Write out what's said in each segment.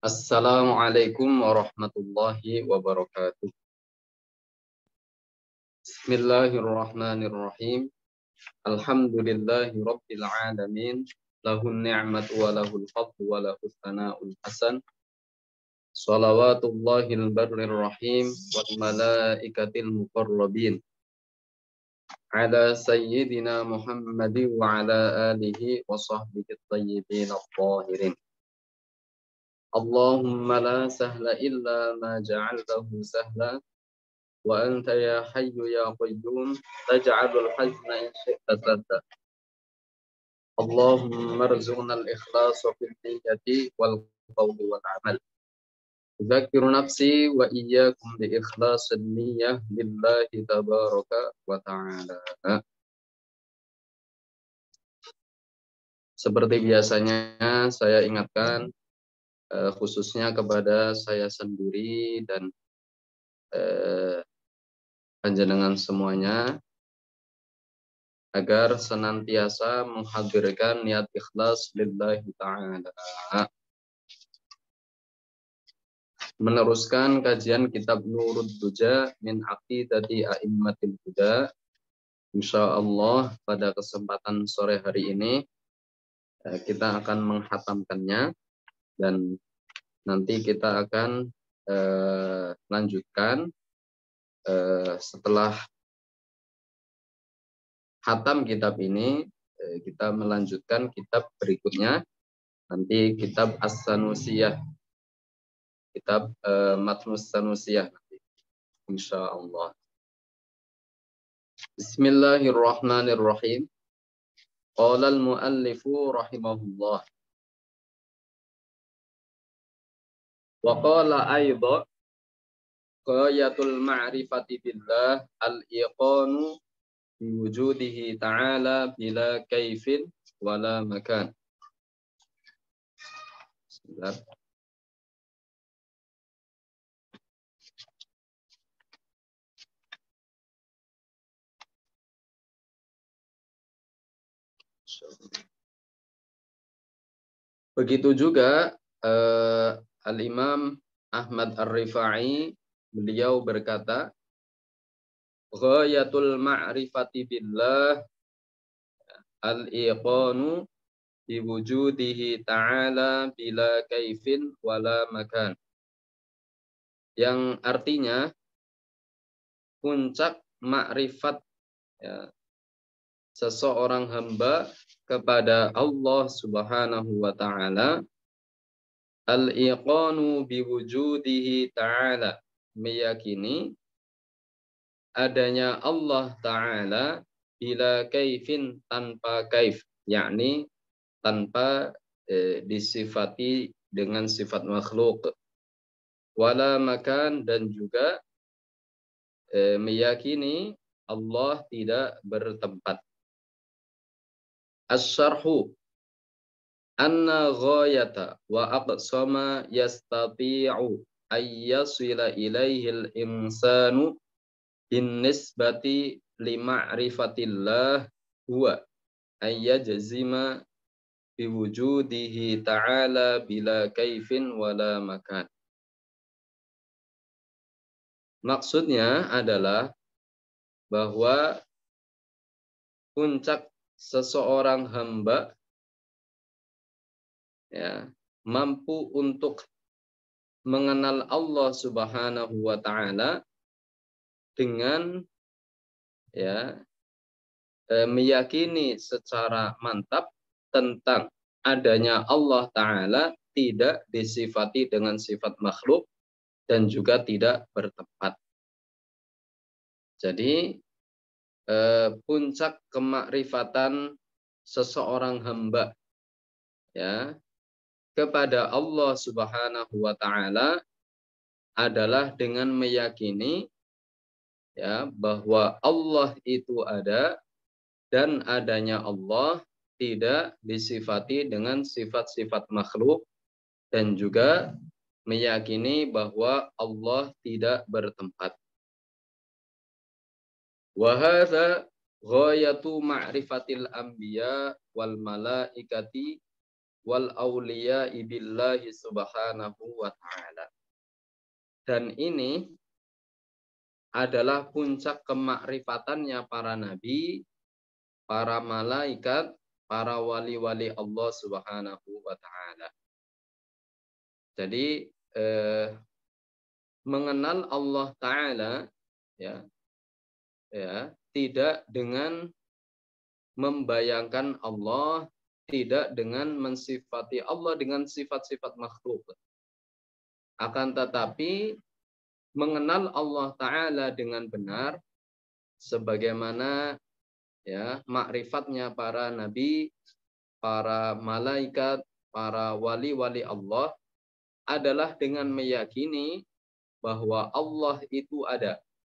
Assalamualaikum warahmatullahi wabarakatuh. Bismillahirrahmanirrahim. Alhamdulillahi rabbil alamin. Lahun ni'matu wa lahul fadlu wa lahus sana'ul hasan. Salawatullahil barrir rahim wal malaikatil muqarrabin. Ala sayyidina Muhammadin wa ala alihi wa sahbihi at-tayyibin at-tahirin. Allahumma la sahla illa ma ja'altahu sahla wa anta ya hayyu ya qayyum taj'alul hazna in syi'ta sadda. Allahumma rzuqna al-ikhlasa fil niyyati wal qawli wal amal. Dzakiru nafsi wa iyyakum bi ikhlasin niyyah lillahi tabaraka wa ta'ala. Seperti biasanya saya ingatkan khususnya kepada saya sendiri dan panjenengan semuanya agar senantiasa menghadirkan niat ikhlas lillahi ta'ala. Meneruskan kajian kitab Nurud Duja min aqidati a'immatil huda. Insyaallah pada kesempatan sore hari ini kita akan menghatamkannya dan nanti kita akan lanjutkan setelah hatam kitab ini, kita melanjutkan kitab berikutnya, nanti kitab As-Sanusiyah, kitab Matnus Sanusiyah nanti, insyaallah. Bismillahirrahmanirrahim. Qala al-muallifu rahimahullah. Wa qala aidha qayatul ma'rifati billah al-iqanu biwujudihi ta'ala bila kaifin wala makan. Sebentar. Begitu juga Al-Imam Ahmad Ar-Rifai, beliau berkata, ghayatul ma'rifati billah al-iqanu biwujudihi ta'ala bila kaifin wala makan. Yang artinya puncak makrifat ya, seseorang hamba kepada Allah Subhanahu wa ta'ala, al-iqanu biwujudihi ta'ala, meyakini adanya Allah Ta'ala bila kaifin, tanpa kaif, yakni tanpa disifati dengan sifat makhluk, wala makan, dan juga meyakini Allah tidak bertempat. As-syarhu anna ghayata wa aqsama yastati'u ayyasila ilaihil insanu bin nisbati li ma'rifatillah huwa ayyajzima biwujudihi ta'ala bila kaifin wala makan. Maksudnya adalah bahwa puncak seseorang hamba ya, mampu untuk mengenal Allah Subhanahu wa ta'ala dengan ya meyakini secara mantap tentang adanya Allah Ta'ala tidak disifati dengan sifat makhluk dan juga tidak bertempat. Jadi puncak kemakrifatan seseorang hamba ya kepada Allah Subhanahu wa ta'ala adalah dengan meyakini ya bahwa Allah itu ada dan adanya Allah tidak disifati dengan sifat-sifat makhluk, dan juga meyakini bahwa Allah tidak bertempat. Wa hadza ghayatu ma'rifatil anbiya wal malaikati wal awliya'i billahi subhanahu wa ta'ala. Dan ini adalah puncak kemakrifatannya para nabi, para malaikat, para wali-wali Allah subhanahu wa ta'ala. Jadi mengenal Allah Ta'ala ya tidak dengan membayangkan Allah, tidak dengan mensifati Allah dengan sifat-sifat makhluk. Akan tetapi mengenal Allah Ta'ala dengan benar sebagaimana ya makrifatnya para nabi, para malaikat, para wali-wali Allah adalah dengan meyakini bahwa Allah itu ada.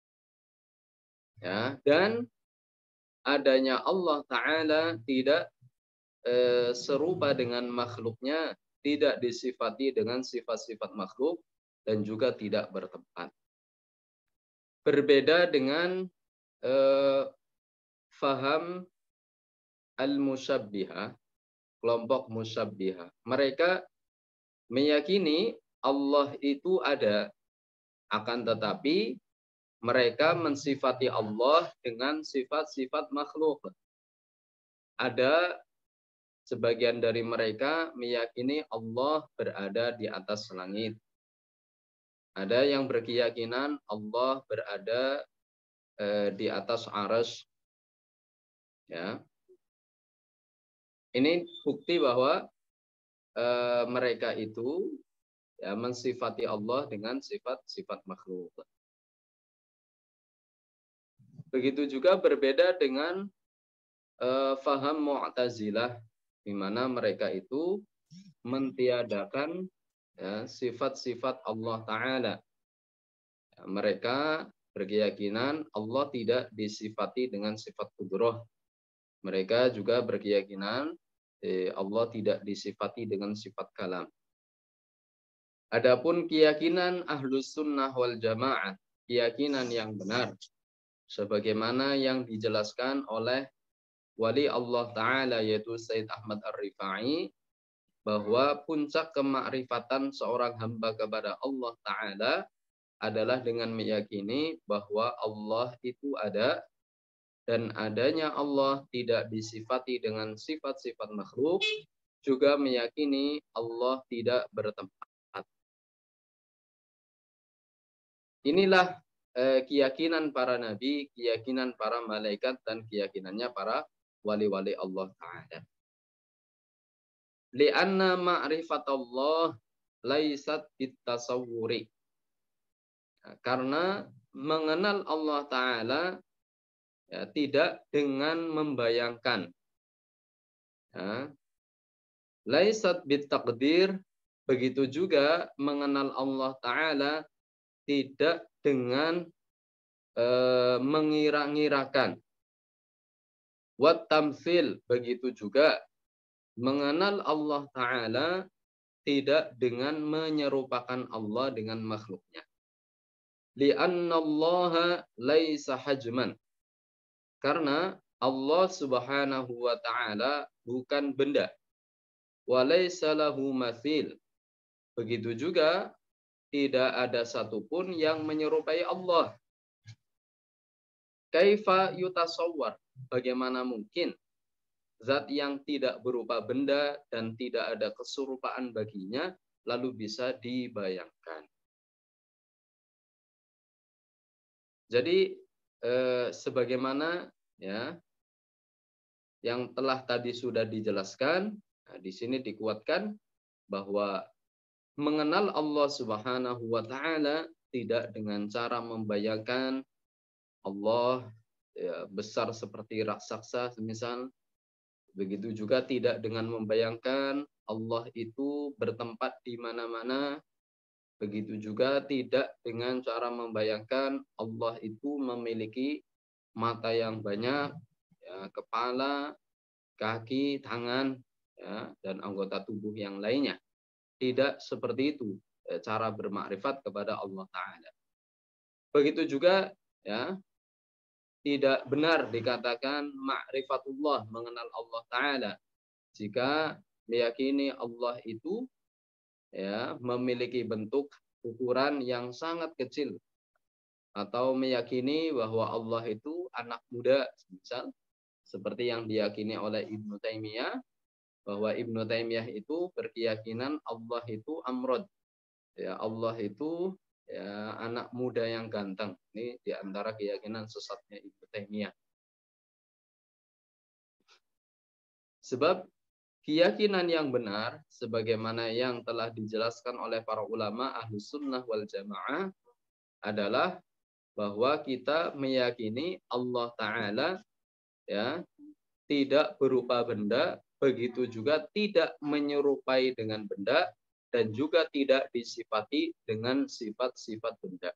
Ya, dan adanya Allah Ta'ala tidak serupa dengan makhluknya, tidak disifati dengan sifat-sifat makhluk, dan juga tidak bertempat. Berbeda dengan faham al-musyabbihah, kelompok musyabbihah. Mereka meyakini Allah itu ada, akan tetapi mereka mensifati Allah dengan sifat-sifat makhluk. Ada sebagian dari mereka meyakini Allah berada di atas langit. Ada yang berkeyakinan Allah berada di atas arsy. Ya. Ini bukti bahwa mereka itu ya mensifati Allah dengan sifat-sifat makhluk. Begitu juga berbeda dengan faham Mu'tazilah, di mana mereka itu mentiadakan ya, sifat-sifat Allah Ta'ala. Ya, mereka berkeyakinan Allah tidak disifati dengan sifat qudrah. Mereka juga berkeyakinan Allah tidak disifati dengan sifat kalam. Adapun keyakinan Ahlus Sunnah wal Jamaah, keyakinan yang benar, sebagaimana yang dijelaskan oleh wali Allah Ta'ala yaitu Sayyid Ahmad Ar-Rifai, bahwa puncak kemakrifatan seorang hamba kepada Allah Ta'ala adalah dengan meyakini bahwa Allah itu ada, dan adanya Allah tidak disifati dengan sifat-sifat makhluk, juga meyakini Allah tidak bertempat. Inilah keyakinan para nabi, keyakinan para malaikat, dan keyakinannya para wali-wali Allah Ta'ala. Li'anna ma'rifatullah laisat bitasawwuri. Karena mengenal Allah Ta'ala ya, tidak dengan membayangkan. Ya. Laisat bitaqdir, begitu juga mengenal Allah Ta'ala tidak dengan mengira-ngirakan. Wat tamtsil, begitu juga mengenal Allah Ta'ala tidak dengan menyerupakan Allah dengan makhluknya. Li'annallaha laisa hajman. Karena Allah Subhanahu wa Ta'ala bukan benda. Wa laisa lahu mathil. Begitu juga tidak ada satupun yang menyerupai Allah. Kaifa yutasawwar? Bagaimana mungkin zat yang tidak berupa benda dan tidak ada keserupaan baginya lalu bisa dibayangkan. Jadi sebagaimana ya yang telah tadi sudah dijelaskan, nah, di sini dikuatkan bahwa mengenal Allah Subhanahu wa Ta'ala tidak dengan cara membayangkan Allah ya, besar seperti raksasa semisal. Begitu juga tidak dengan membayangkan Allah itu bertempat di mana-mana. Begitu juga tidak dengan cara membayangkan Allah itu memiliki mata yang banyak, ya, kepala, kaki, tangan, ya, dan anggota tubuh yang lainnya. Tidak seperti itu cara bermakrifat kepada Allah Ta'ala. Begitu juga ya, tidak benar dikatakan ma'rifatullah, mengenal Allah Ta'ala, jika meyakini Allah itu ya memiliki bentuk ukuran yang sangat kecil, atau meyakini bahwa Allah itu anak muda, misal seperti yang diyakini oleh Ibnu Taimiyah, bahwa Ibnu Taimiyah itu berkeyakinan Allah itu amrod, ya Allah itu ya anak muda yang ganteng. Ini diantara keyakinan sesatnya Ibnu Taimiyah. Sebab keyakinan yang benar, sebagaimana yang telah dijelaskan oleh para ulama Ahlus Sunnah wal Jamaah, adalah bahwa kita meyakini Allah Ta'ala ya tidak berupa benda, begitu juga tidak menyerupai dengan benda, dan juga tidak disifati dengan sifat-sifat benda.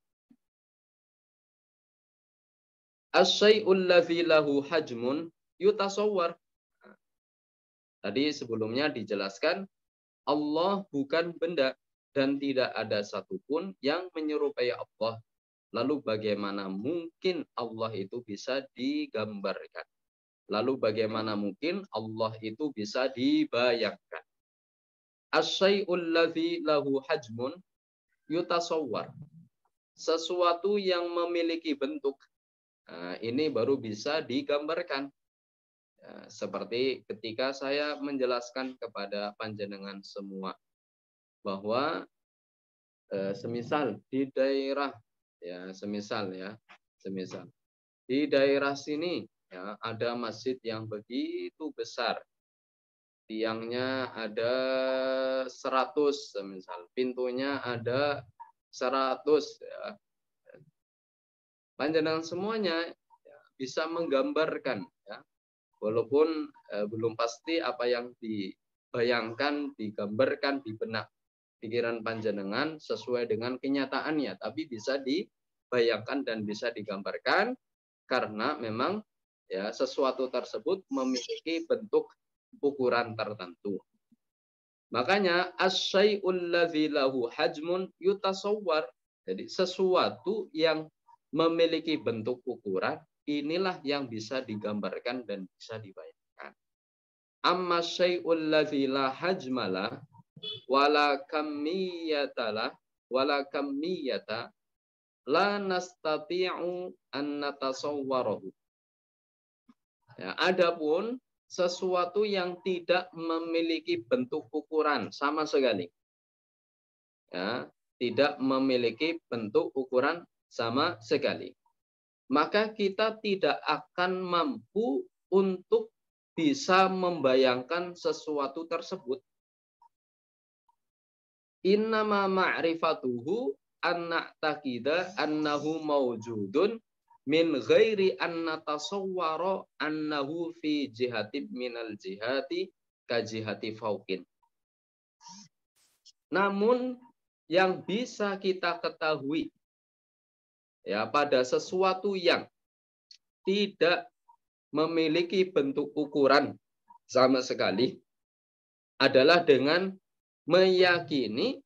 As-syai'ul ladzi lahu hajmun yutasawwar. Tadi sebelumnya dijelaskan Allah bukan benda dan tidak ada satupun yang menyerupai Allah. Lalu bagaimana mungkin Allah itu bisa digambarkan? Lalu bagaimana mungkin Allah itu bisa dibayangkan? As-syai'ul ladzi lahu hajmun yutasawwar. Sesuatu yang memiliki bentuk, ini baru bisa digambarkan. Seperti ketika saya menjelaskan kepada panjenengan semua bahwa semisal di daerah semisal di daerah sini ya ada masjid yang begitu besar, tiangnya ada 100 semisal, pintunya ada 100 ya. Panjenengan semuanya ya, bisa menggambarkan ya, walaupun belum pasti apa yang dibayangkan, digambarkan di benak pikiran panjenengan sesuai dengan kenyataannya, tapi bisa dibayangkan dan bisa digambarkan karena memang ya sesuatu tersebut memiliki bentuk ukuran tertentu. Makanya as-syai'ul ladzi lahu hajmun yutasawwar. Jadi sesuatu yang memiliki bentuk ukuran, inilah yang bisa digambarkan dan bisa dibayangkan. Amma syai'ul ladzi la hajmala wala kammiyata la nastati'u an natasawwarahu. Ya, adapun sesuatu yang tidak memiliki bentuk ukuran sama sekali. Ya, tidak memiliki bentuk ukuran sama sekali. Maka kita tidak akan mampu untuk bisa membayangkan sesuatu tersebut. Innama ma'rifatuhu anna taqida annahu mawjudun min ghairi anna tasawwara annahu fi jihati minal jihati ka jihati fauqin. Namun yang bisa kita ketahui ya pada sesuatu yang tidak memiliki bentuk ukuran sama sekali adalah dengan meyakini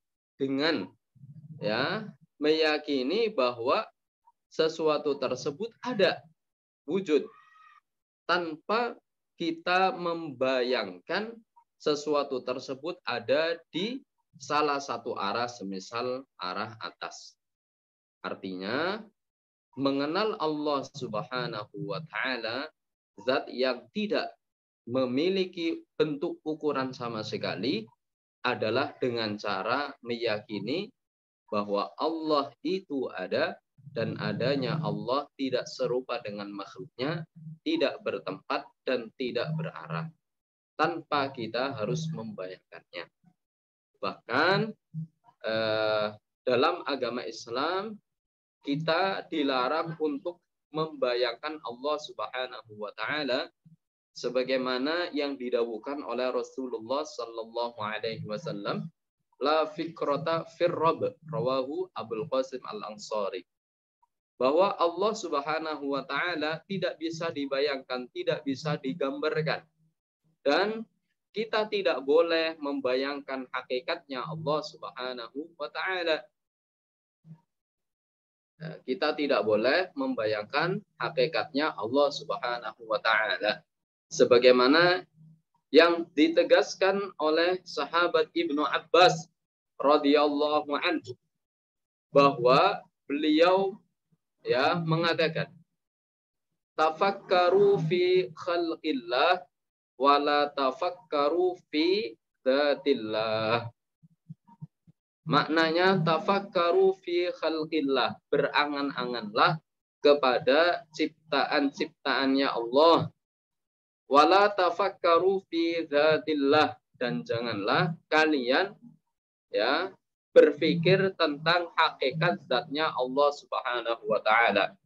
meyakini bahwa sesuatu tersebut ada wujud tanpa kita membayangkan sesuatu tersebut ada di salah satu arah, semisal arah atas. Artinya mengenal Allah Subhanahu wa taala, zat yang tidak memiliki bentuk ukuran sama sekali, adalah dengan cara meyakini bahwa Allah itu ada dan adanya Allah tidak serupa dengan makhluknya, tidak bertempat dan tidak berarah, tanpa kita harus membayangkannya. Bahkan dalam agama Islam kita dilarang untuk membayangkan Allah Subhanahu wa taala sebagaimana yang didhawukan oleh Rasulullah sallallahu alaihi wasallam, la fikrata fir rabb, rawahu Abul Qasim Al-Ansari. Bahwa Allah Subhanahu wa taala tidak bisa dibayangkan, tidak bisa digambarkan. Dan kita tidak boleh membayangkan hakikatnya Allah Subhanahu wa taala. Kita tidak boleh membayangkan hakikatnya Allah Subhanahu wa taala. Sebagaimana yang ditegaskan oleh sahabat Ibnu Abbas radhiyallahu anhu bahwa beliau ya mengatakan tafakkaru fi khalqillah wala tafakkaru fi dzatillah. Maknanya tafakkaru fi khalqillah, berangan-anganlah kepada ciptaan-ciptaannya Allah. Wala tafakkaru fi dzatillah, dan janganlah kalian ya berpikir tentang hakikat zatnya Allah Subhanahu wa taala.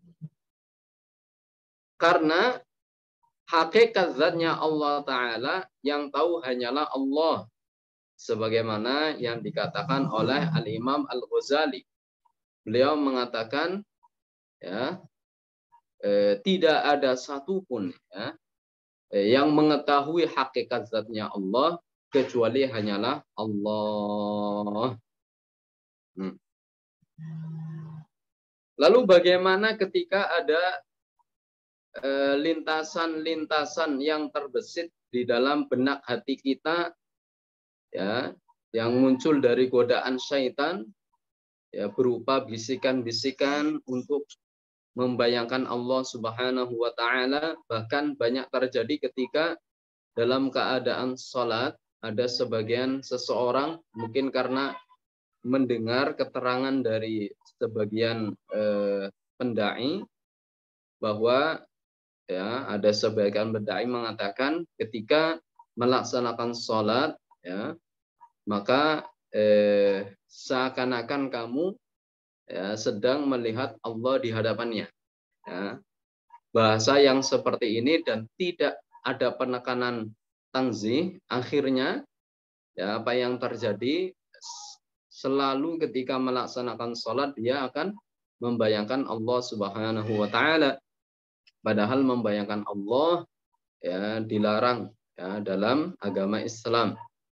Karena hakikat zatnya Allah Ta'ala yang tahu hanyalah Allah. Sebagaimana yang dikatakan oleh Al-Imam Al-Ghazali. Beliau mengatakan, ya, tidak ada satupun ya, yang mengetahui hakikat zatnya Allah, kecuali hanyalah Allah. Lalu bagaimana ketika ada lintasan-lintasan yang terbesit di dalam benak hati kita ya, yang muncul dari godaan syaitan ya, berupa bisikan-bisikan untuk membayangkan Allah Subhanahu wa taala. Bahkan banyak terjadi ketika dalam keadaan salat ada sebagian seseorang mungkin karena mendengar keterangan dari sebagian pendai bahwa ya, ada sebagian pendai mengatakan ketika melaksanakan sholat ya, maka seakan-akan kamu ya, sedang melihat Allah di hadapannya ya. Bahasa yang seperti ini dan tidak ada penekanan tanzih, akhirnya ya, apa yang terjadi selalu ketika melaksanakan sholat dia akan membayangkan Allah Subhanahu wa taala. Padahal membayangkan Allah ya dilarang ya dalam agama Islam.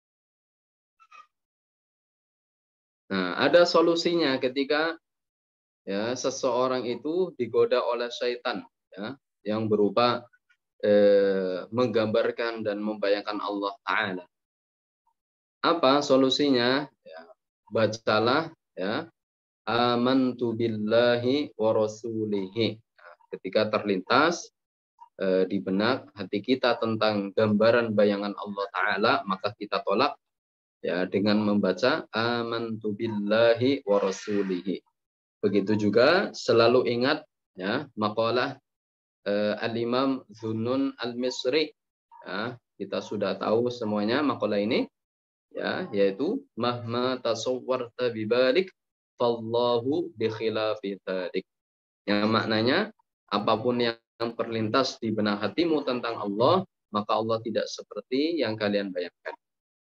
Nah, ada solusinya ketika ya seseorang itu digoda oleh syaitan ya yang berupa menggambarkan dan membayangkan Allah Ta'ala. Apa solusinya? Ya, bacalah ya amantu billahi wa rasulihi. Ketika terlintas di benak hati kita tentang gambaran bayangan Allah Ta'ala, maka kita tolak ya dengan membaca amantu billahi wa rasulihi. Begitu juga selalu ingat ya maqalah Al-Imam Zunnun Al-Misri. Ya, kita sudah tahu semuanya maqalah ini ya, yaitu mahma tasawwarta bibalik fallahu bi khilafi dzalik. Yang maknanya apapun yang terlintas di benak hatimu tentang Allah, maka Allah tidak seperti yang kalian bayangkan.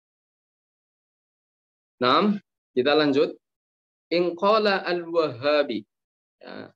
Nah, kita lanjut. In qala al-Wahhabi. Ya,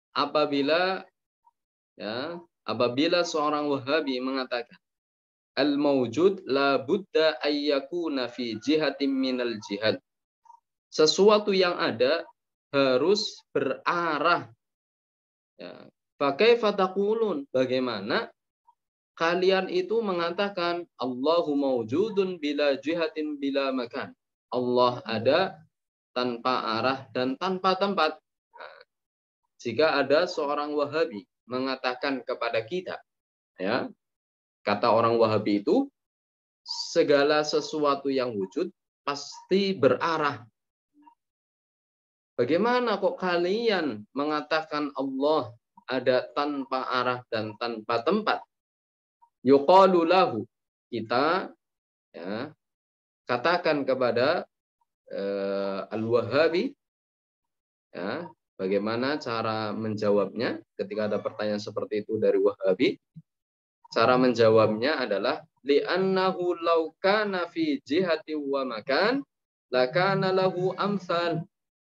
apabila seorang Wahhabi mengatakan al-mawjud la budda ayyakuna fi jihatin minal jihad. Sesuatu yang ada harus berarah. Ya, fakaifa taqulun, bagaimana kalian itu mengatakan Allahu mawjudun bila jihatin bila makan. Allah ada tanpa arah dan tanpa tempat. Nah, jika ada seorang Wahabi mengatakan kepada kita, ya, kata orang Wahabi itu, segala sesuatu yang wujud pasti berarah. Bagaimana kok kalian mengatakan Allah ada tanpa arah dan tanpa tempat? Yuqalu lahu, kita ya, katakan kepada Al-Wahhabi ya, bagaimana cara menjawabnya ketika ada pertanyaan seperti itu dari Wahhabi. Cara menjawabnya adalah li'annahu law kana fi jihati wa makan lakana lahu amsal.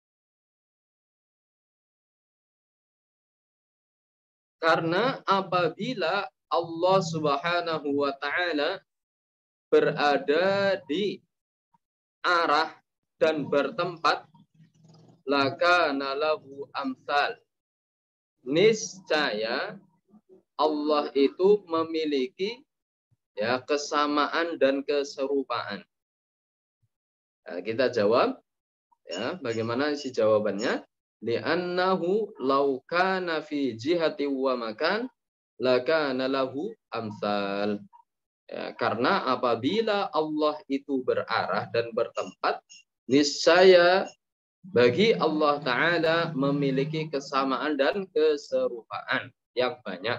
Karena apabila Allah Subhanahu wa taala berada di arah dan bertempat, lakana lahu amsal. Niscaya Allah itu memiliki Ya, kesamaan dan keserupaan. Nah, kita jawab, ya, bagaimana isi jawabannya? Li'annahu law kana fi jihati wa makan lakana lahu amsal. Ya, karena apabila Allah itu berarah dan bertempat, niscaya bagi Allah Ta'ala memiliki kesamaan dan keserupaan yang banyak.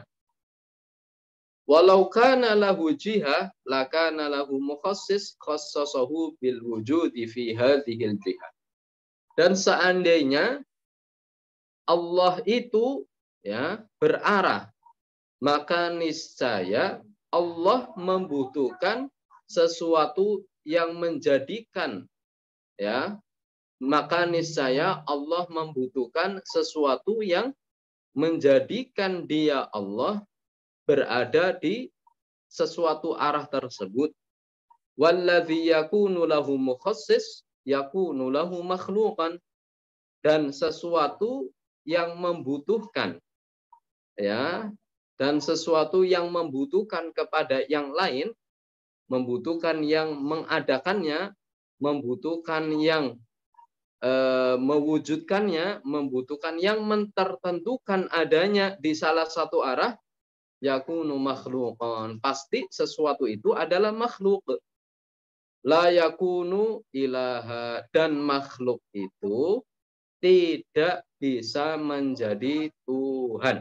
Walau kana lahu jihah, lakana lahu mukhassis khassasahu bil wujudi fi hadhil jihah. Dan seandainya Allah itu ya berarah, maka niscaya Allah membutuhkan sesuatu yang menjadikan ya, maka niscaya Allah membutuhkan sesuatu yang menjadikan dia Allah berada di sesuatu arah tersebut. Walladzi yakunu lahu mukhassis yakunu lahu makhluqan. Dan sesuatu yang membutuhkan ya, dan sesuatu yang membutuhkan kepada yang lain, membutuhkan yang mengadakannya, membutuhkan yang mewujudkannya, membutuhkan yang mentertentukan adanya di salah satu arah, yakunu makhluqan. Pasti sesuatu itu adalah makhluk. La yakunu ilaha. Dan makhluk itu tidak bisa menjadi Tuhan.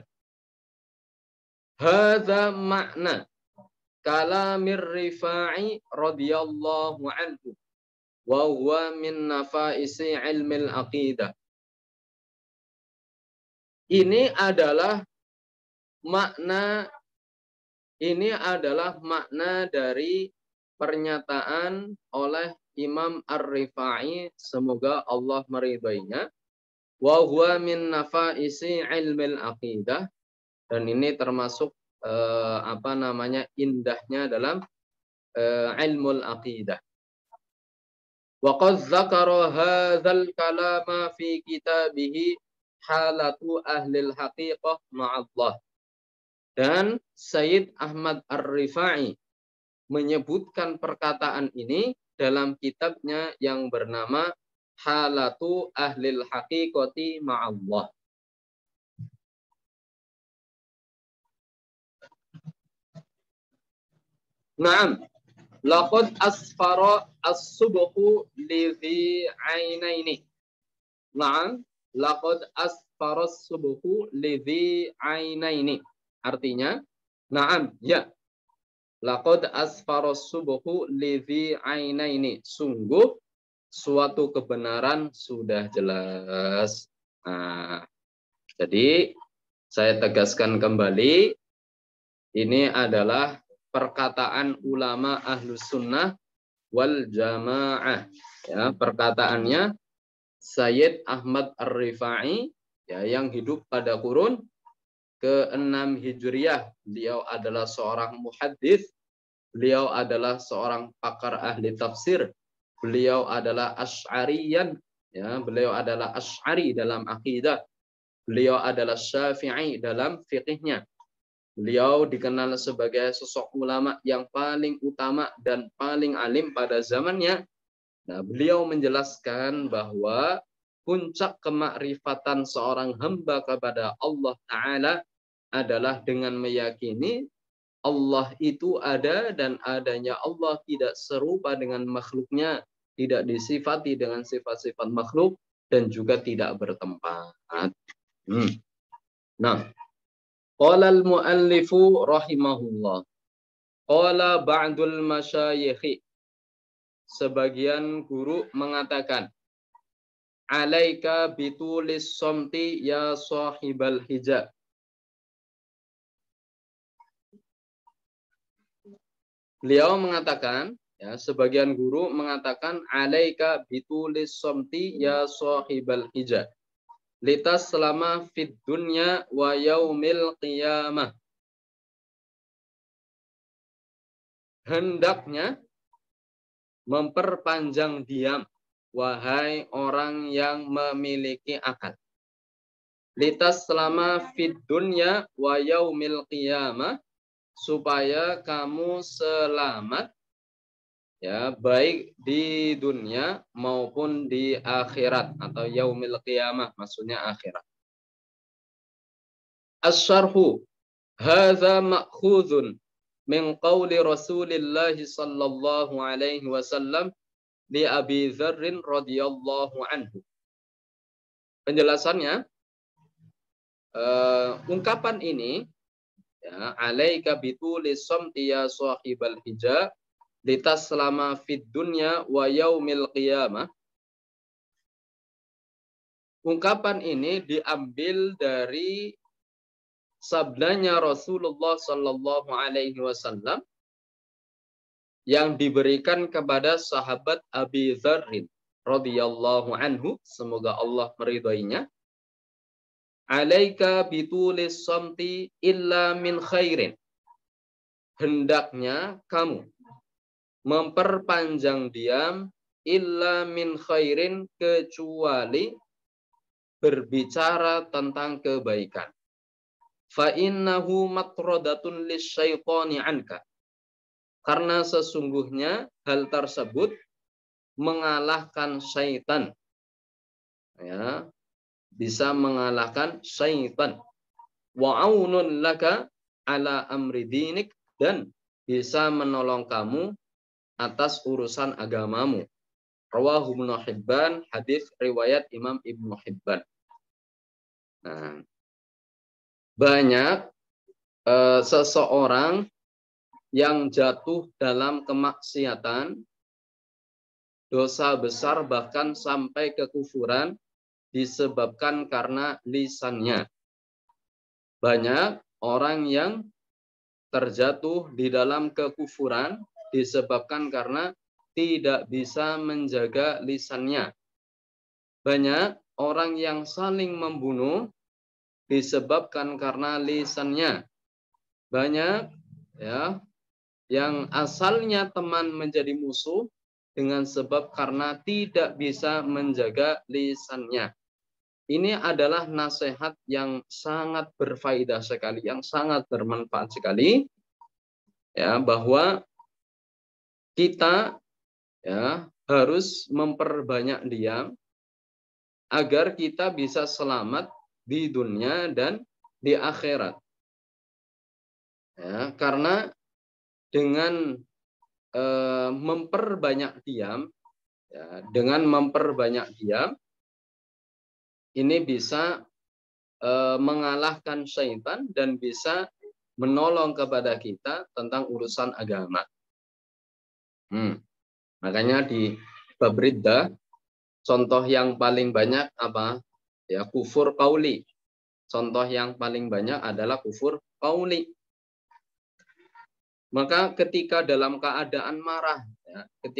Hadza makna kalamir Rifa'i radhiyallahu anhu wa huwa min nafaisi ilmil aqidah. Ini adalah makna dari pernyataan oleh Imam Ar-Rifa'i, semoga Allah meridainya, wa huwa min nafaisi ilmil aqidah, dan ini termasuk indahnya dalam ilmul aqidah. Wa qad dzakara hadzal kalama fi kitabihi halatu ahlil haqiqah ma'allah. Dan Sayyid Ahmad Ar-Rifa'i menyebutkan perkataan ini dalam kitabnya yang bernama Halatu Ahlil Haqiqati Ma'allah. Naam, laqad asfara as-subhu li dhi ainaini. Naam, laqad asfara as-subhu li dhi ainaini. Artinya, naam, ya. Laqad asfara as-subhu li dhi ainaini. Sungguh suatu kebenaran sudah jelas. Nah, jadi saya tegaskan kembali, ini adalah perkataan ulama Ahlus Sunnah wal Jamaah. Ya, perkataannya Sayyid Ahmad Ar-Rifa'i, ya, yang hidup pada kurun ke-6 Hijriyah. Beliau adalah seorang muhaddits, beliau adalah seorang pakar ahli tafsir, beliau adalah Asy'ariyan, ya, beliau adalah Asy'ari dalam akidah, beliau adalah Syafi'i dalam fikihnya. Beliau dikenal sebagai sosok ulama yang paling utama dan paling alim pada zamannya. Nah, beliau menjelaskan bahwa puncak kemakrifatan seorang hamba kepada Allah Ta'ala adalah dengan meyakini Allah itu ada dan adanya Allah tidak serupa dengan makhluknya, tidak disifati dengan sifat-sifat makhluk, dan juga tidak bertempat. Nah, qala al-muallifu rahimahullah. Qala ba'dul masyayikhi. Sebagian guru mengatakan, alaika bitulis somti ya sahibal hijab. Beliau mengatakan, ya, sebagian guru mengatakan, alaika bitulis somti ya sahibal hijab. Litas selama fid dunya wa yaumil qiyamah. Hendaknya memperpanjang diam, wahai orang yang memiliki akal. Litas selama fid dunya wa yaumil qiyamah. supaya kamu selamat, ya, baik di dunia maupun di akhirat atau yaumil qiyamah, maksudnya akhirat. Asy-syarhu hadza ma'khudun min qauli Rasulillah sallallahu alaihi wasallam li Abi Dzar radhiyallahu anhu. Penjelasannya, ungkapan ini, ya, alaika bitulis samti ya sahibal hijab litaslama fid dunya wa yaumil qiyamah. Ungkapan ini diambil dari sabdanya Rasulullah sallallahu alaihi wasallam yang diberikan kepada sahabat Abi Dzar radhiyallahu anhu, semoga Allah meridainya. Alaika bitulis samti illa min khairin. Hendaknya kamu memperpanjang diam illa min khairin, kecuali berbicara tentang kebaikan. Fa innahu matradatun lisyaitani anka. Karena sesungguhnya hal tersebut mengalahkan syaitan. Ya, bisa mengalahkan syaitan. Wa aunun laka ala amri dinik, dan bisa menolong kamu atas urusan agamamu. Rawahu Ibnu Hibban, hadis riwayat Imam Ibnu Hibban. Nah, banyak seseorang yang jatuh dalam kemaksiatan, dosa besar bahkan sampai kekufuran, disebabkan karena lisannya. Banyak orang yang terjatuh di dalam kekufuran disebabkan karena tidak bisa menjaga lisannya. Banyak orang yang saling membunuh disebabkan karena lisannya. Banyak, ya, yang asalnya teman menjadi musuh dengan sebab karena tidak bisa menjaga lisannya. Ini adalah nasihat yang sangat berfaedah sekali, yang sangat bermanfaat sekali, ya, bahwa kita, ya, harus memperbanyak diam agar kita bisa selamat di dunia dan di akhirat. Ya, karena dengan memperbanyak diam, ya, dengan memperbanyak diam, ini bisa mengalahkan syaitan dan bisa menolong kepada kita tentang urusan agama. Makanya di bab riddah, contoh yang paling banyak apa? Ya, kufur qauli. Contoh yang paling banyak adalah kufur qauli. Maka ketika dalam keadaan marah, ya,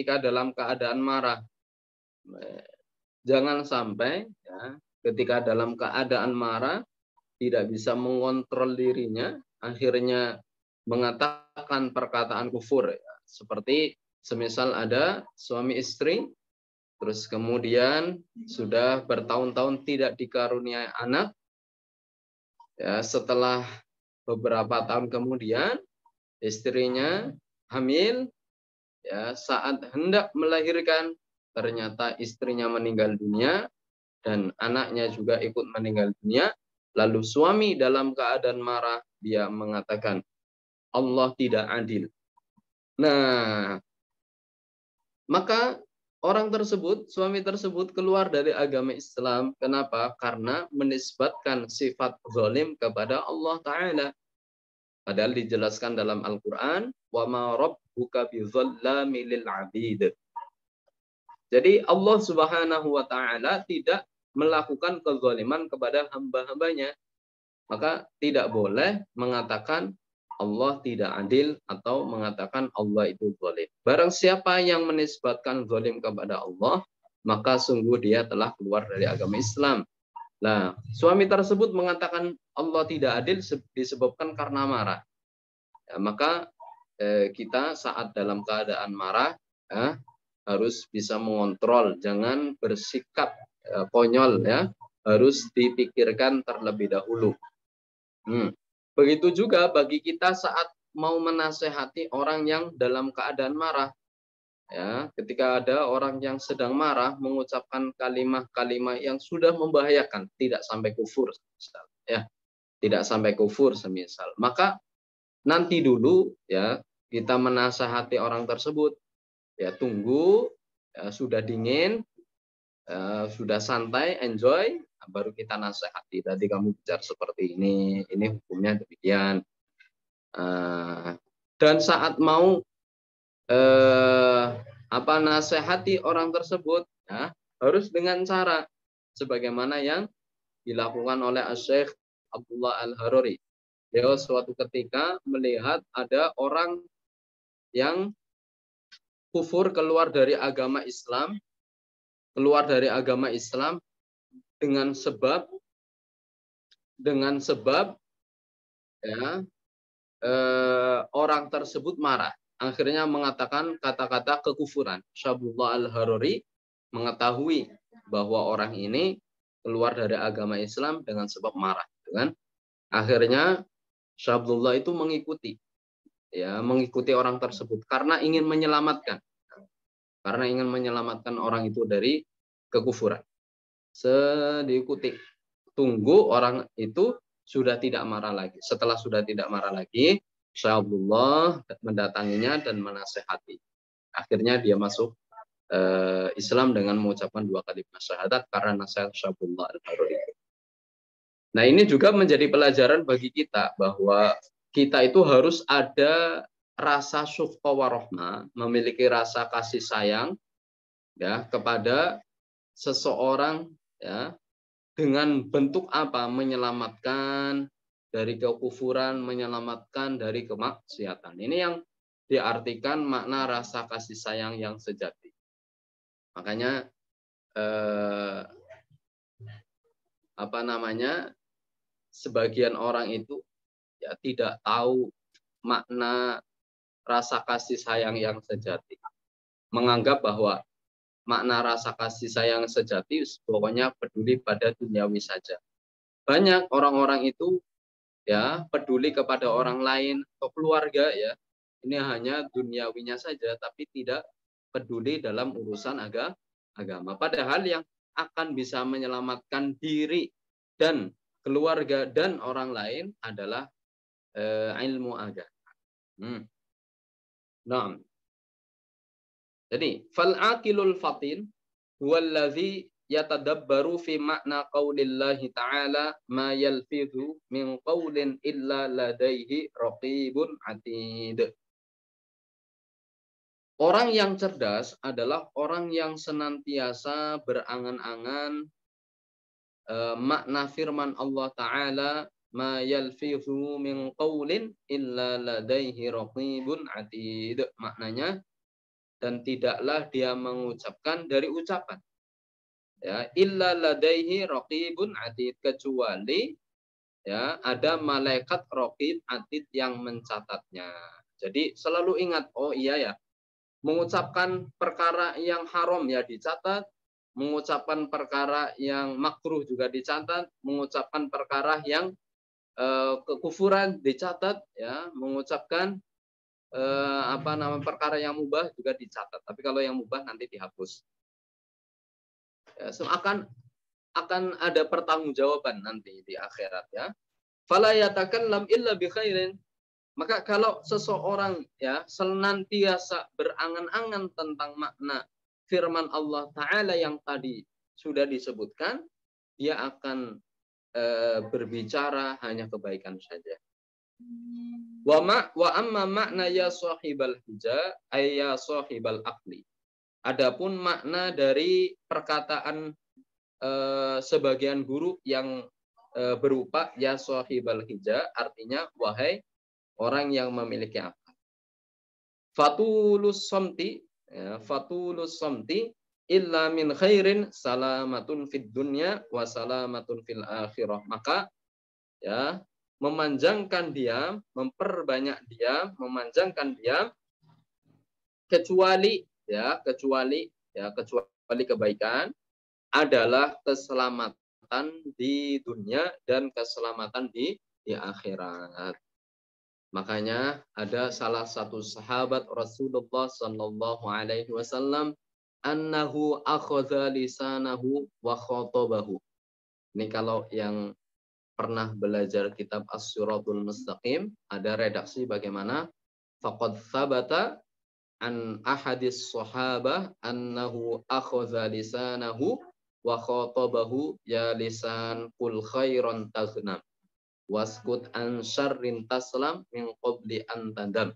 jangan sampai, ya, ketika dalam keadaan marah tidak bisa mengontrol dirinya, akhirnya mengatakan perkataan kufur, ya. Seperti semisal ada suami istri, terus kemudian sudah bertahun-tahun tidak dikaruniai anak, ya, setelah beberapa tahun kemudian istrinya hamil, ya, saat hendak melahirkan ternyata istrinya meninggal dunia dan anaknya juga ikut meninggal dunia. Lalu suami dalam keadaan marah, dia mengatakan Allah tidak adil. Nah, maka orang tersebut, suami tersebut keluar dari agama Islam. Kenapa? Karena menisbatkan sifat zalim kepada Allah Ta'ala. Padahal dijelaskan dalam Al-Quran, وَمَا رَبُّكَ بِظَلَّامِ لِلْعَبِيدِ. Jadi Allah Subhanahu wa Ta'ala tidak melakukan kezaliman kepada hamba-hambanya. Maka tidak boleh mengatakan Allah tidak adil atau mengatakan Allah itu zalim. Barang siapa yang menisbatkan zalim kepada Allah, maka sungguh dia telah keluar dari agama Islam. Nah, suami tersebut mengatakan Allah tidak adil disebabkan karena marah. Ya, maka kita saat dalam keadaan marah, ya, harus bisa mengontrol, jangan bersikap konyol, ya, harus dipikirkan terlebih dahulu. Begitu juga bagi kita saat mau menasehati orang yang dalam keadaan marah. Ya, ketika ada orang yang sedang marah mengucapkan kalimat-kalimat yang sudah membahayakan, tidak sampai kufur, semisal, ya, tidak sampai kufur semisal. Maka nanti dulu ya kita menasehati orang tersebut, ya tunggu ya, sudah dingin, sudah santai, enjoy, baru kita nasihati. Tadi kamu bicara seperti ini hukumnya demikian. Dan saat mau nasihati orang tersebut, ya, harus dengan cara sebagaimana yang dilakukan oleh Syekh Abdullah Al-Haruri. Beliau suatu ketika melihat ada orang yang kufur keluar dari agama Islam dengan sebab ya, orang tersebut marah, akhirnya mengatakan kata-kata kekufuran. Syabullah Al-Haruri mengetahui bahwa orang ini keluar dari agama Islam dengan sebab marah, kan? Akhirnya Syabullah itu mengikuti orang tersebut karena ingin menyelamatkan orang itu dari kekufuran. Diikuti, tunggu orang itu sudah tidak marah lagi. Setelah sudah tidak marah lagi, Syabullah mendatanginya dan menasehati. Akhirnya dia masuk Islam dengan mengucapkan 2 kalimat syahadat karena nasihat Syabullah Al-Haruri. Nah, ini juga menjadi pelajaran bagi kita bahwa kita itu harus ada rasa syufqa wa rahmah, memiliki rasa kasih sayang ya kepada seseorang ya, dengan bentuk apa? Menyelamatkan dari kekufuran, menyelamatkan dari kemaksiatan. Ini yang diartikan makna rasa kasih sayang yang sejati. Makanya sebagian orang itu ya tidak tahu makna rasa kasih sayang yang sejati. Menganggap bahwa makna rasa kasih sayang sejati pokoknya peduli pada duniawi saja. Banyak orang-orang itu ya peduli kepada orang lain atau keluarga ya. Ini hanya duniawinya saja tapi tidak peduli dalam urusan agama. Padahal yang akan bisa menyelamatkan diri dan keluarga dan orang lain adalah ilmu agama. Nah, jadi fal-aqilul fatin huwallazi yatadabbaru fi makna qaulillahi ta'ala ma yalfidhu min qaulin illa ladaihi raqibun atid. Orang yang cerdas adalah orang yang senantiasa berangan-angan makna firman Allah Ta'ala ma yalfidhu min qaulin illa ladaihi raqibun atid. Maknanya, dan tidaklah dia mengucapkan dari ucapan ya illa ladaihi raqibun atid, kecuali ya ada malaikat raqib atid yang mencatatnya. Jadi selalu ingat, oh iya ya, mengucapkan perkara yang haram ya dicatat, mengucapkan perkara yang makruh juga dicatat, mengucapkan perkara yang kekufuran dicatat ya, mengucapkan perkara yang mubah juga dicatat. Tapi kalau yang mubah nanti dihapus. Ya, akan ada pertanggungjawaban nanti di akhirat ya. Fala yatakallam illa bi khairin. Maka kalau seseorang ya senantiasa berangan-angan tentang makna firman Allah Ta'ala yang tadi sudah disebutkan, dia akan berbicara hanya kebaikan saja. Wa amma makna ya sahibal hija ay ya sahibal aqli. Adapun makna dari perkataan sebagian guru yang berupa ya sahibal hija, artinya wahai orang yang memiliki akal. Fatulus samti ya, fatulus samti illa min khairin salamatun fid dunya wa salamatun fil akhirah. Maka ya memanjangkan diam, memperbanyak diam, memanjangkan diam kecuali kebaikan adalah keselamatan di dunia dan keselamatan di akhirat. Makanya ada salah satu sahabat Rasulullah sallallahu alaihi wasallam annahu akhadha lisanahu wa khatabahu. Ini kalau yang pernah belajar kitab As-Siratul Mustaqim, ada redaksi bagaimana faqad thabata an ahadis sahabah annahu akhadha lisanahu wa khatabahu ya lisan qul khairan taghnam waskut an syarrin taslam min qabli an tandam.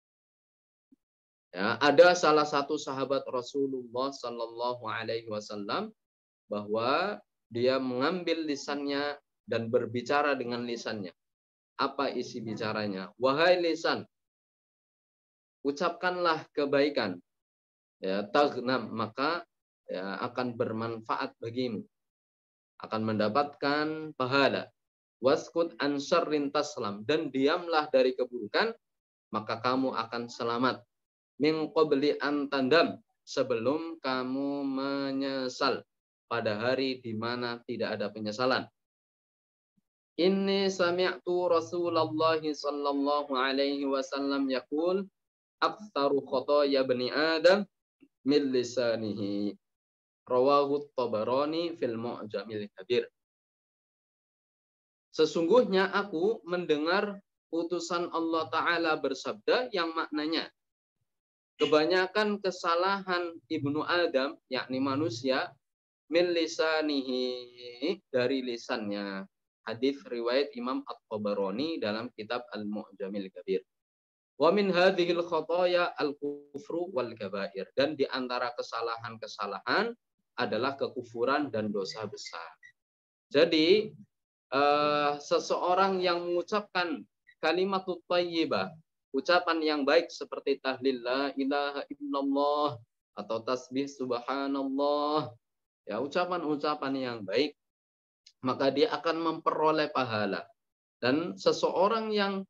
Ya, ada salah satu sahabat Rasulullah sallallahu alaihi wasallam bahwa dia mengambil lisannya dan berbicara dengan lisannya. Apa isi bicaranya? Wahai lisan, ucapkanlah kebaikan. Ya, taghnam, maka ya, akan bermanfaat bagimu. Akan mendapatkan pahala. Waskut an syarrin taslam, dan diamlah dari keburukan, maka kamu akan selamat. Min qabli an tandam, sebelum kamu menyesal pada hari di mana tidak ada penyesalan. Inni sami'tu Rasulullah sallallahu alaihi wasallam yaqul aktsaru khotoya bani Adam min lisanihi. Rawahu Tabarani fil Mu'jamil Kabir. Sesungguhnya aku mendengar utusan Allah Ta'ala bersabda yang maknanya kebanyakan kesalahan Ibnu Adam, yakni manusia, min lisanihi, dari lisannya. Hadis riwayat Imam At-Tabarani dalam kitab Al-Mu'jamil Kabir. Wa min hadhil khotoya al-kufru wal kabair. Dan di antara kesalahan-kesalahan adalah kekufuran dan dosa besar. Jadi seseorang yang mengucapkan kalimatut thayyibah, ucapan yang baik seperti tahlil la ilaha illallah atau tasbih subhanallah, ya ucapan-ucapan yang baik, maka dia akan memperoleh pahala. Dan seseorang yang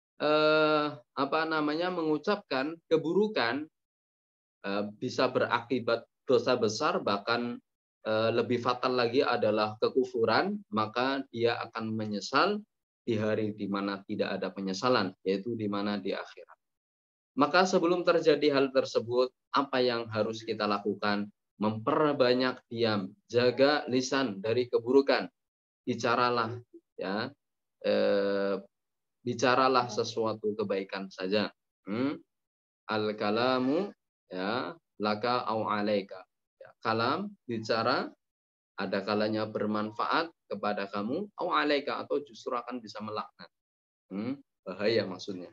mengucapkan keburukan bisa berakibat dosa besar, bahkan lebih fatal lagi adalah kekufuran, maka dia akan menyesal di hari di mana tidak ada penyesalan, yaitu di mana di akhirat. Maka sebelum terjadi hal tersebut, apa yang harus kita lakukan? Memperbanyak diam, jaga lisan dari keburukan. Bicaralah, ya, bicaralah sesuatu kebaikan saja. Al-kalamu, ya, laka au alaika. Kalam, bicara, ada kalanya bermanfaat kepada kamu, au alaika, atau justru akan bisa melaknat. Bahaya maksudnya.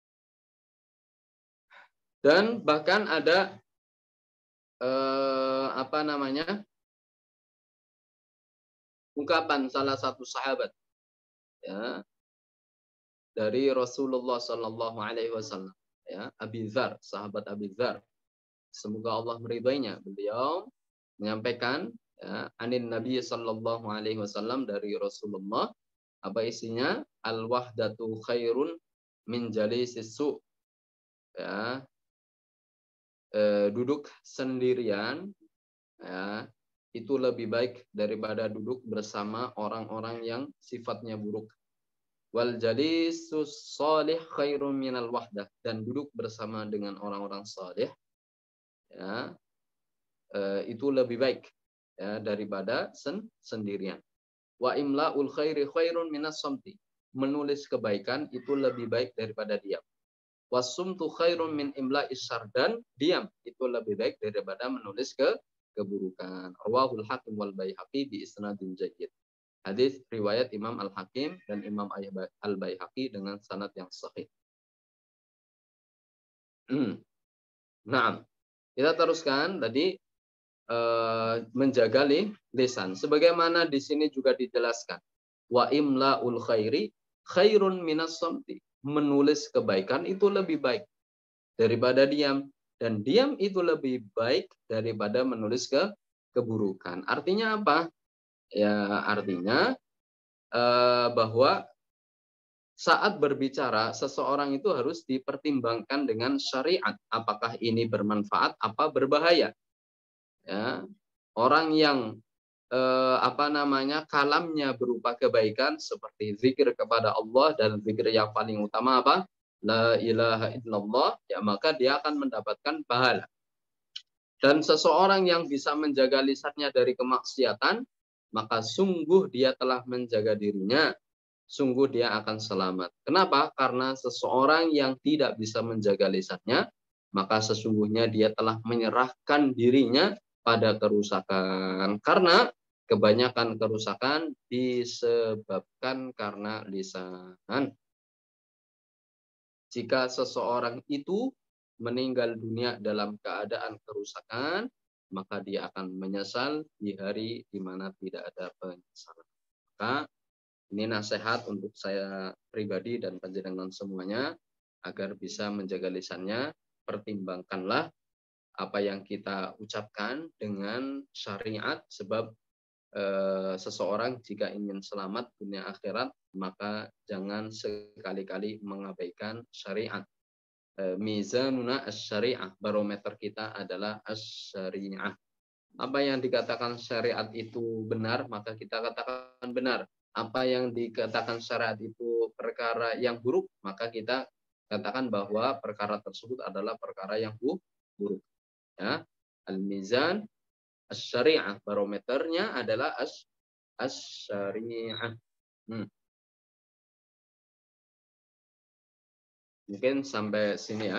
Dan bahkan ada ungkapan salah satu sahabat, ya, dari Rasulullah Sallallahu Alaihi Wasallam, ya, Abi Dzar, sahabat Abi Dzar, semoga Allah meridainya. Beliau menyampaikan, ya, anin Nabi Sallallahu Alaihi Wasallam, dari Rasulullah, apa isinya? Al wahdatu khairun min jalisis su. Ya, duduk sendirian, ya, itu lebih baik daripada duduk bersama orang-orang yang sifatnya buruk. Wal jalisus salih khairun minal wahdah, dan duduk bersama dengan orang-orang salih, ya, itu lebih baik, ya, daripada sendirian. Wa imlaul khairi khairun minas samti, menulis kebaikan itu lebih baik daripada diam. Wasumtu khairun min imla'is syarr, dan diam itu lebih baik daripada menulis keburukan. Rawahul Hakim wal Baihaqi bi isnadin jayyid. Hadis riwayat Imam Al-Hakim dan Imam Al-Baihaqi dengan sanad yang sahih. Nah, kita teruskan tadi, menjaga lisan. Sebagaimana di sini juga dijelaskan, wa imla'ul khairi khairun minas samti, menulis kebaikan itu lebih baik daripada diam, dan diam itu lebih baik daripada menulis keburukan. Artinya apa? Ya, artinya bahwa saat berbicara seseorang itu harus dipertimbangkan dengan syariat, apakah ini bermanfaat apa berbahaya. Ya, orang yang kalamnya berupa kebaikan seperti zikir kepada Allah, dan zikir yang paling utama apa? la ilaha illallah, ya maka dia akan mendapatkan pahala. Dan seseorang yang bisa menjaga lisannya dari kemaksiatan, maka sungguh dia telah menjaga dirinya, sungguh dia akan selamat. Kenapa? Karena seseorang yang tidak bisa menjaga lisannya, maka sesungguhnya dia telah menyerahkan dirinya pada kerusakan. Karena kebanyakan kerusakan disebabkan karena lisan. Jika seseorang itu meninggal dunia dalam keadaan kerusakan, maka dia akan menyesal di hari di mana tidak ada penyesalan. Maka ini nasihat untuk saya pribadi dan panjenengan semuanya agar bisa menjaga lisannya. Pertimbangkanlah apa yang kita ucapkan dengan syariat, sebab seseorang jika ingin selamat dunia akhirat, maka jangan sekali-kali mengabaikan syariat. Mizanuna asy-syariah, barometer kita adalah asy-syariah. Apa yang dikatakan syariat itu benar, maka kita katakan benar. Apa yang dikatakan syariat itu perkara yang buruk, maka kita katakan bahwa perkara tersebut adalah perkara yang buruk. Ya. Al-mizan asy-syariah, barometernya adalah asy-syariah. Mungkin sampai sini ya.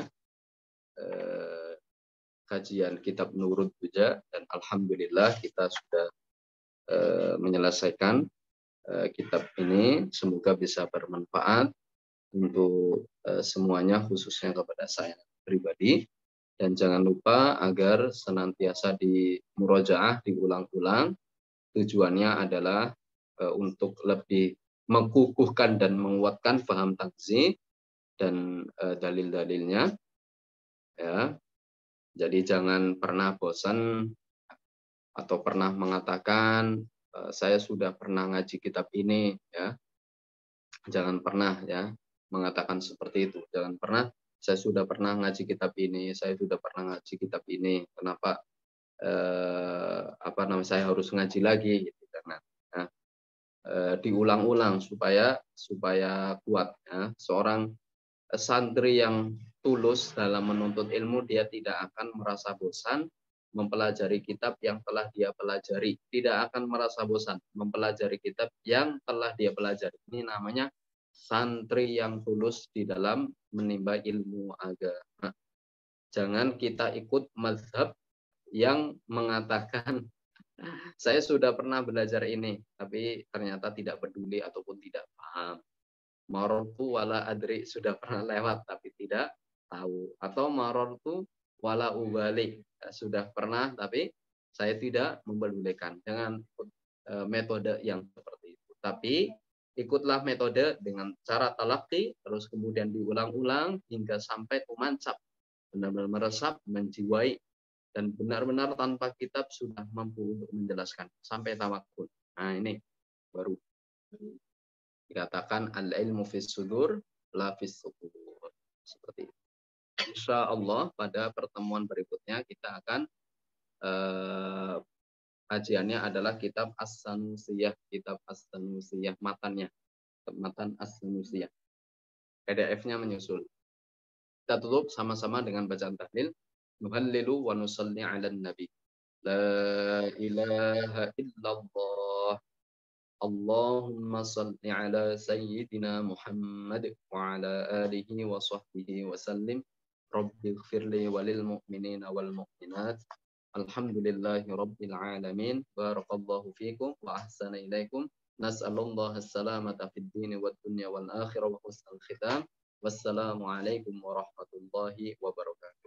Kajian kitab Nurut Duja, dan alhamdulillah kita sudah menyelesaikan kitab ini. Semoga bisa bermanfaat untuk semuanya, khususnya kepada saya pribadi. Dan jangan lupa agar senantiasa di murojaah, diulang-ulang. Tujuannya adalah untuk lebih mengukuhkan dan menguatkan paham takzi dan dalil-dalilnya. Ya. Jadi jangan pernah bosan atau pernah mengatakan saya sudah pernah ngaji kitab ini, ya. Jangan pernah ya mengatakan seperti itu. Jangan pernah saya sudah pernah ngaji kitab ini, saya sudah pernah ngaji kitab ini. Kenapa saya harus ngaji lagi gitu. Karena diulang-ulang supaya kuat ya. Seorang santri yang tulus dalam menuntut ilmu, dia tidak akan merasa bosan mempelajari kitab yang telah dia pelajari. Tidak akan merasa bosan mempelajari kitab yang telah dia pelajari. Ini namanya santri yang tulus di dalam menimba ilmu agama. Jangan kita ikut mazhab yang mengatakan saya sudah pernah belajar ini, tapi ternyata tidak peduli ataupun tidak paham. Marortu wala adri, sudah pernah lewat tapi tidak tahu. Atau marortu wala ubali, sudah pernah tapi saya tidak mempedulikan. Dengan metode yang seperti itu. Tapi ikutlah metode dengan cara talaqi, terus kemudian diulang-ulang hingga sampai memancap, benar-benar meresap, menjiwai, dan benar-benar tanpa kitab sudah mampu untuk menjelaskan sampai tawakkul. Nah, ini baru dikatakan al-ilmu fis sudur la fis sudur. Seperti itu. Insya Allah pada pertemuan berikutnya kita akan kajiannya adalah kitab As-Sanusiyah, matannya, matan As-Sanusiyah. PDF-nya menyusul. Kita tutup sama-sama dengan bacaan tahlil. Nuhallilu wa nusalli 'alan nabi. La ilaha illallah. Allahumma salli ala sayyidina Muhammad wa ala alihi wa sahbihi wa sallim. Rabbi ighfirli walil mu'minina wal mu'minat. Alhamdulillahi rabbil alamin. Barakallahu fikum wa ahsana ilaikum. Nas'alullaha as-salamata fid dini wad dunya wal akhirah wa husnal khitam. Wassalamu alaikum warahmatullahi wabarakatuh.